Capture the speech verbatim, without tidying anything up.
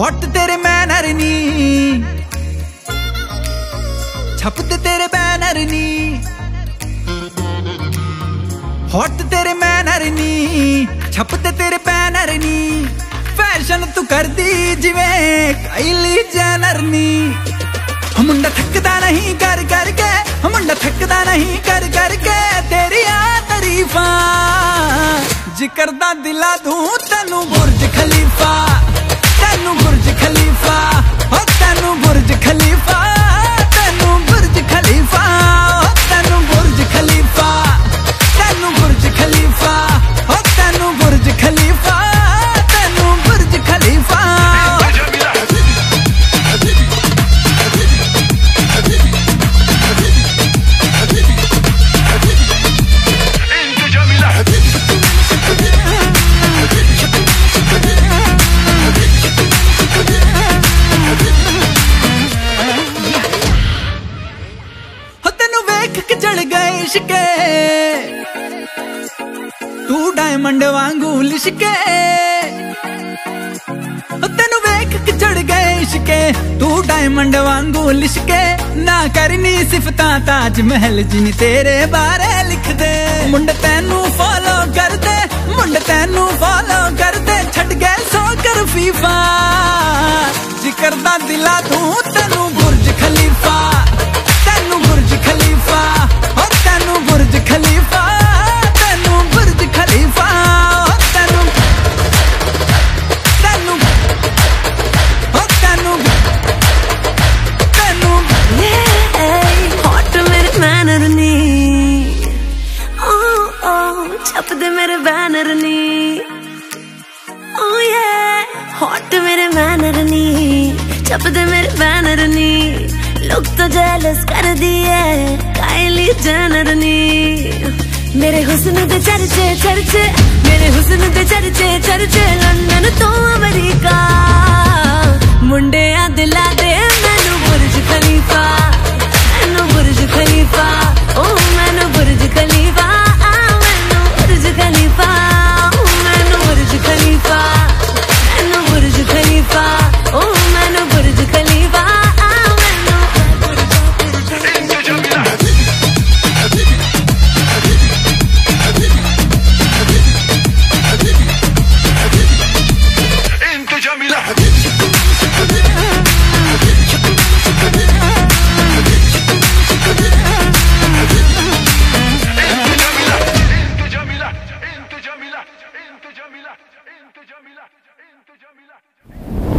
Hot तेरे manner नी, छपते तेरे बैनर नी, हॉट तेरे मैनर नी, छपते तेरे बैनर नी, फैशन तू कर दी जिवें काइली जेनर नी। मुंडा थकदा नहीं कर करके, मुंडा थकदा नहीं कर करके तेरी आ तारीफा, जिक्र दा दिला दूं तेनू बुर्ज खलीफा, तेनू बुर्ज खलीफा, ओ तेनू बुर्ज खलीफा, तेनू बुर्ज खलीफा, ओ तेनू बुर्ज खलीफा, तेनू बुर्ज खलीफा, ओ तेनू बुर्ज खलीफा, तेनू बुर्ज खलीफा। लिशके तू डायमंड वांगू लिशके, तेनू वेख के चढ़ गए इश्के, तू डायमंड वांगू लिशके, ना करनी सिफता ताज महल जिन तेरे बारे लिख दे। मुंड तेनू फॉलो कर दे, मुंड तेनू फॉलो कर दे, छट गए सो कर फीफा, जिक्र दा दिला दूं तेनू बुर्ज खलीफा, तेनू बुर्ज खलीफा, ओ तेनू बुर्ज खलीफा, तेनू बुर्ज खलीफा, ओ तेनू तेनू ओ तेनू तेनू हॉट मेरे मैनर नी, ओ ओ छप दे मेरे बैनर नी, ओ ये हॉट मेरे मैनर नी, छप दे मेरे बैनर नी, लोग तो जेलस कर दिए काइली जेनर नी। मेरे हुस्न दे चर्चे चर्चे, मेरे हुस्न दे चर्चे चर्चे, लंदन तो अमेरिका, मुंडे आ दिला दे मैनू बुर्ज खलीफा, मैनू बुर्ज खलीफा, ओ मैनू बुर्ज खलीफा, मैनू बुर्ज खलीफा, मैनू बुर्ज खलीफा, मैनू बुर्ज खलीफा, ओ मैनू बुर्ज खलीफा। Jamila, into Jamila, into Jamila.